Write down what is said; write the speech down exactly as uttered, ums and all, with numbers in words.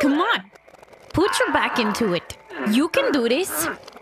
Come on. Put your back into it. You can do this.